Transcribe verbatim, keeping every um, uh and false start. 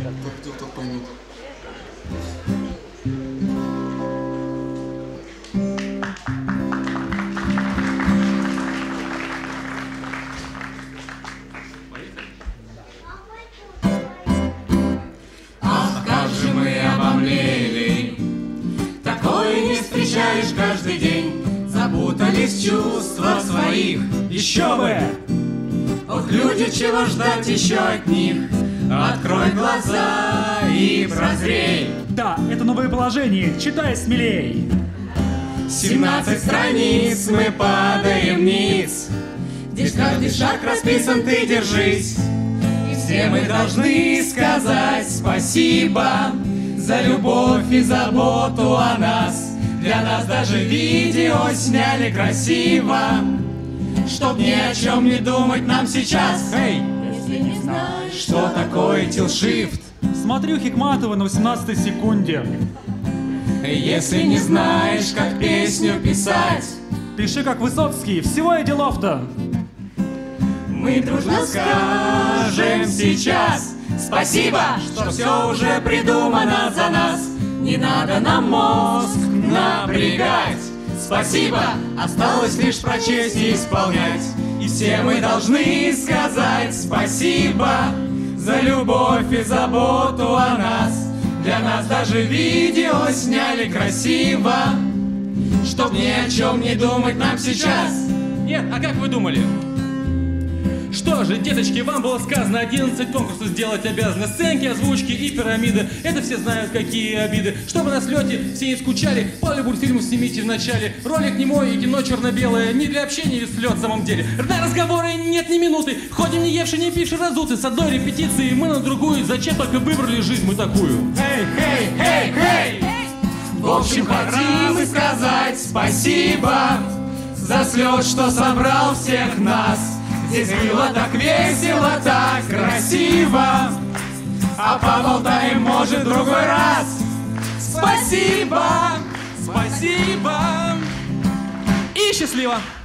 Кто, кто поймет. Ах, как же мы обомлели, такое не встречаешь каждый день. Запутались чувства своих, Еще бы! ох, люди, чего ждать еще от них? Открой глаза и прозрей. Да, это новое положение, читай смелей. Семнадцать страниц, мы падаем вниз, где каждый шаг расписан, ты держись. И все мы должны сказать спасибо за любовь и заботу о нас. Для нас даже видео сняли красиво, чтоб ни о чем не думать нам сейчас. Эй, Если не знаешь, что такое тилшифт, смотрю Хикматова на восемнадцатой секунде. если не знаешь, как песню писать, Пиши как Высоцкий, всего и делов-то. мы дружно скажем сейчас спасибо, что все уже придумано за нас. Не надо нам мозг напрягать. Спасибо, осталось лишь прочесть и исполнять. И все мы должны сказать спасибо за любовь и заботу о нас. Для нас даже видео сняли красиво, чтоб ни о чем не думать нам сейчас. Нет, а как вы думали? Что же, деточки, вам было сказано одиннадцать конкурсов сделать обязаны. Сценки, озвучки и пирамиды. Это все знают, какие обиды. Чтобы на слете все не скучали, пару мультфильмов снимите в начале. Ролик немой и кино черно-белое. Не для общения и слет в самом деле. На разговоры нет ни минуты. Ходим не евши, не пивши разуты. С одной репетиции мы на другую. Зачем только выбрали жизнь мы такую? Эй, эй, эй, эй! В общем, хотим мы сказать спасибо за слет, что собрал всех нас. Здесь было так весело, так красиво, а поболтаем, может, в другой раз. Спасибо, спасибо И счастливо!